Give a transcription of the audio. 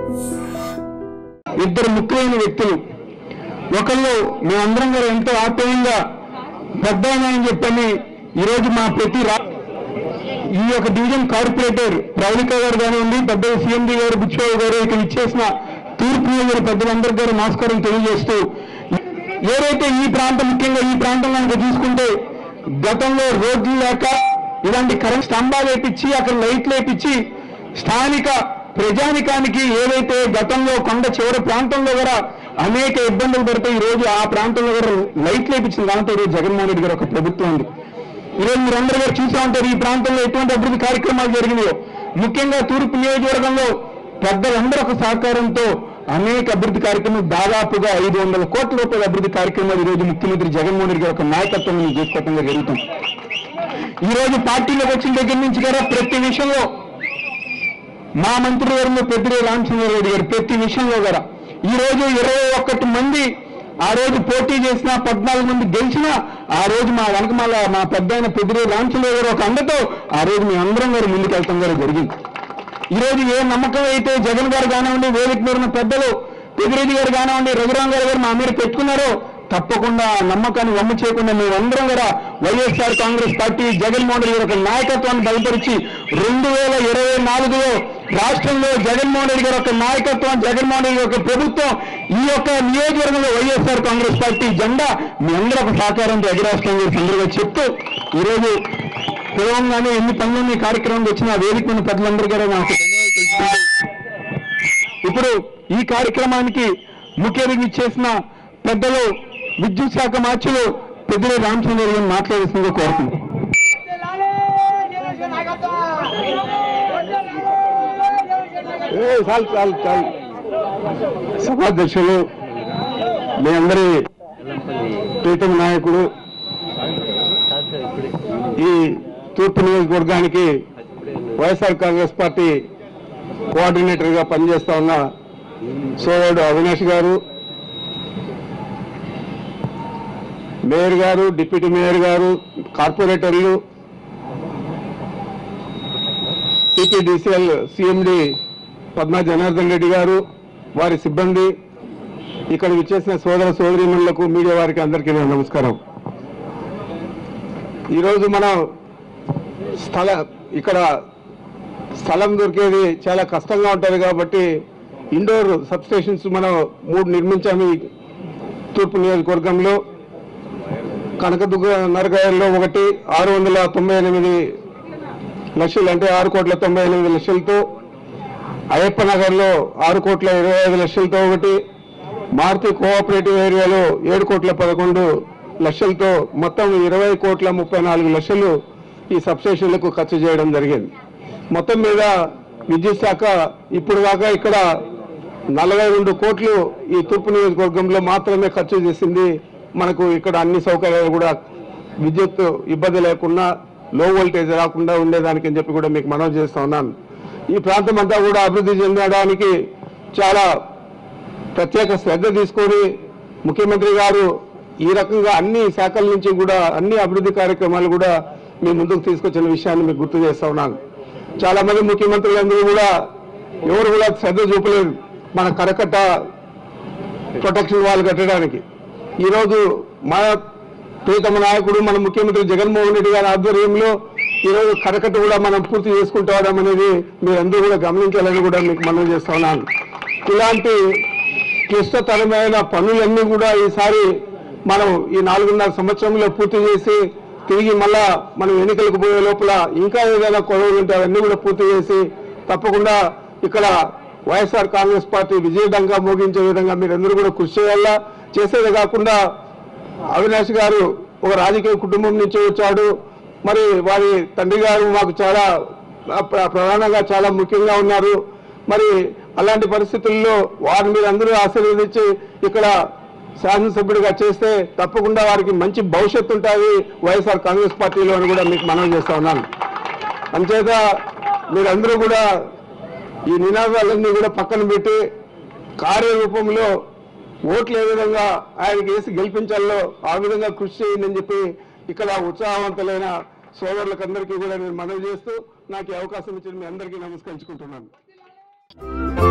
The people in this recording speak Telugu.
ఇద్దరు ముఖ్యమైన వ్యక్తులు. ఒకళ్ళు మేమందరం కూడా ఎంతో ఆప్యాయంగా పెద్దాయన అని చెప్పని ఈరోజు మా ప్రతి ఈ యొక్క డివిజన్ కార్పొరేటర్ ప్రవళిక గారు కానివ్వండి, పెద్ద సీఎండీ గారు, బుచ్చిబాబు గారు, ఇక్కడ ఇచ్చేసిన తూర్పు నియోజకవర్గ పెద్దలందరికీ గారు నమస్కారం తెలియజేస్తూ, ఏదైతే ఈ ప్రాంతం ముఖ్యంగా ఈ ప్రాంతం కనుక చూసుకుంటే గతంలో రోడ్లు లేక ఇలాంటి కరెంట్ స్తంభాలు వేపించి అక్కడ లైట్లు వేపించి స్థానిక ప్రజానికానికి ఏదైతే గతంలో కొండ చివరి ప్రాంతంలో కూడా అనేక ఇబ్బందులు పడితే ఈరోజు ఆ ప్రాంతంలో కూడా లైట్లు వేపించిన దాంతో ఈరోజు జగన్మోహన్ రెడ్డి గారు ఒక ప్రభుత్వం ఉంది. ఈరోజు మీరందరూ కూడా చూసా ఉంటారు ఈ ప్రాంతంలో ఎటువంటి అభివృద్ధి కార్యక్రమాలు జరిగినాయో. ముఖ్యంగా తూర్పు నియోజకవర్గంలో పెద్దలందరూ ఒక సహకారంతో అనేక అభివృద్ధి కార్యక్రమాలు దాదాపుగా 500 కోట్ల రూపాయల అభివృద్ధి కార్యక్రమాలు ఈరోజు ముఖ్యమంత్రి జగన్మోహన్ రెడ్డి గారి ఒక నాయకత్వం చేసుకోవడంగా జరుగుతుంది. ఈ రోజు పార్టీలోకి వచ్చిన దగ్గర నుంచి కూడా ప్రతి విషయంలో మా మంత్రివర్గంలో పెద్దిరెడ్డి రామచంద్రారెడ్డి గారు ప్రతి విషయంలో కూడా ఈ రోజు 21 మంది ఆ రోజు పోటీ చేసిన 14 మంది గెలిచినా ఆ రోజు మా వెనకమాల మా పెద్ద పెద్దిరెడ్డి రామచంద్ర గారు ఒక అండతో ఆ రోజు మీ అందరం గారు ముందుకెళ్తాం గారు జరిగింది. ఈ రోజు ఏ నమ్మకం అయితే జగన్ గారు కానివ్వండి, వేదిక మీద ఉన్న పెద్దలు పెద్దిరెడ్డి గారు కానివ్వండి, రఘురాం గారు మా మీద పెట్టుకున్నారో తప్పకుండా ఆ నమ్మకాన్ని వమ్ము చేయకుండా మేమందరం కూడా YSR Congress party Jaganmohan Reddy గారి యొక్క నాయకత్వాన్ని బలపరిచి 2024లో రాష్ట్రంలో జగన్మోహన్ రెడ్డి గారి యొక్క నాయకత్వం, జగన్మోహన్ రెడ్డి యొక్క ప్రభుత్వం, ఈ యొక్క నియోజకవర్గంలో వైఎస్ఆర్ కాంగ్రెస్ పార్టీ జెండా మీ అందరూ ఒక సహకారంతో ఎగరేస్తాం సందర్భంగా చెప్తూ ఈరోజు పిలవంగానే ఎన్ని పనులు కార్యక్రమం వచ్చిన వేదిక ఉన్న పెద్దలందరూ కూడా నాకు ఇప్పుడు ఈ కార్యక్రమానికి ముఖ్య అతిథి చేసిన పెద్దలు విద్యుత్ శాఖ మార్చులు పెద్దిరెడ్డి రామచంద్ర గారిని మాట్లాడాల్సిందిగా కోరుతున్నాను. సభాధ్యక్షులు, మీ అందరి ప్రీతమ నాయకుడు, ఈ తూర్పు నియోజకవర్గానికి వైఎస్ఆర్ కాంగ్రెస్ పార్టీ కోఆర్డినేటర్గా పనిచేస్తా ఉన్న సోదరుడు అవినాష్ గారు, మేయర్ గారు, డిప్యూటీ మేయర్ గారు, కార్పొరేటర్లు, సిపిడిసిఎల్ సిఎండి పద్మా జనార్దన్ రెడ్డి గారు, వారి సిబ్బంది, ఇక్కడ విచ్చేసిన సోదర సోదరీమణులకు, మీడియా వారికి అందరికీ నా నమస్కారం. ఈరోజు మనం ఇక్కడ స్థలం దొరికేది చాలా కష్టంగా ఉంటుంది కాబట్టి ఇండోర్ సబ్స్టేషన్స్ మనం 3 నిర్మించాము ఈ తూర్పు నియోజకవర్గంలో. కనకదుర్గ నరకాయల్లో ఒకటి 698 లక్షలు అంటే 6,98 లక్షలతో, అయ్యప్ప నగర్లో 6,25 లక్షలతో ఒకటి, మారుతి కోఆపరేటివ్ ఏరియాలో 7,11 లక్షలతో మొత్తం 20,34 లక్షలు ఈ సబ్స్టేషన్లకు ఖర్చు చేయడం జరిగింది. మొత్తం మీద విద్యుత్ శాఖ ఇప్పుడు దాకా ఇక్కడ 42 కోట్లు ఈ తూర్పు నియోజకవర్గంలో మాత్రమే ఖర్చు చేసింది. మనకు ఇక్కడ అన్ని సౌకర్యాలు కూడా విద్యుత్ ఇబ్బంది లేకుండా, లో వోల్టేజ్ రాకుండా ఉండేదానికి అని చెప్పి కూడా మీకు మనవి చేస్తా ఉన్నాను. ఈ ప్రాంతం అంతా కూడా అభివృద్ధి చెందడానికి చాలా ప్రత్యేక శ్రద్ధ తీసుకొని ముఖ్యమంత్రి గారు ఈ రకంగా అన్ని శాఖల నుంచి కూడా అన్ని అభివృద్ధి కార్యక్రమాలు కూడా మీ ముందుకు తీసుకొచ్చిన విషయాన్ని మీకు గుర్తు చేస్తా ఉన్నాను. చాలా మంది ముఖ్యమంత్రులందరూ కూడా ఎవరు కూడా శ్రద్ధ చూపలేదు మన కరకట్ట ప్రొటెక్షన్ వాల్ కట్టడానికి. ఈరోజు మన ప్రీతమ నాయకుడు మన ముఖ్యమంత్రి జగన్మోహన్ రెడ్డి గారి ఆధ్వర్యంలో ఈరోజు కరకట్ట కూడా మనం పూర్తి చేసుకుంటాం అనేది మీరందరూ కూడా గమనించాలని కూడా మీకు మనవి చేస్తా ఉన్నాను. ఇలాంటి క్లిష్టతరమైన పనులన్నీ కూడా ఈసారి మనం ఈ 4.5 సంవత్సరంలో పూర్తి చేసి తిరిగి మళ్ళా మనం ఎన్నికలకు పోయే లోపల ఇంకా ఏదైనా కొరవలు ఉంటే అవన్నీ కూడా పూర్తి చేసి తప్పకుండా ఇక్కడ వైఎస్ఆర్ కాంగ్రెస్ పార్టీ విజయడంగా మోగించే విధంగా మీరందరూ కూడా కృషి చేయాలా. చేసేదే కాకుండా అవినాష్ గారు ఒక రాజకీయ కుటుంబం నుంచి వచ్చాడు. మరి వారి తండ్రి గారు మాకు చాలా ప్రధానంగా చాలా ముఖ్యంగా ఉన్నారు. మరి అలాంటి పరిస్థితుల్లో వారిని మీరు అందరూ ఆశీర్వదించి ఇక్కడ శాసనసభ్యుడిగా చేస్తే తప్పకుండా వారికి మంచి భవిష్యత్తు ఉంటుంది వైఎస్ఆర్ కాంగ్రెస్ పార్టీలో అని కూడా మీకు మనవి చేస్తా ఉన్నాను. అంచేత మీరందరూ కూడా ఈ నినాదాలన్నీ కూడా పక్కన పెట్టి కార్యరూపంలో ఓట్లు ఏ విధంగా ఆయనకి వేసి గెలిపించాలో ఆ విధంగా కృషి చేయండి అని చెప్పి ఇక్కడ ఉత్సాహవంతులైన సోదరులకు అందరికీ కూడా నేను మనవి చేస్తూ నాకు ఈ అవకాశం ఇచ్చిన మీ అందరికీ నమస్కరించుకుంటున్నాను.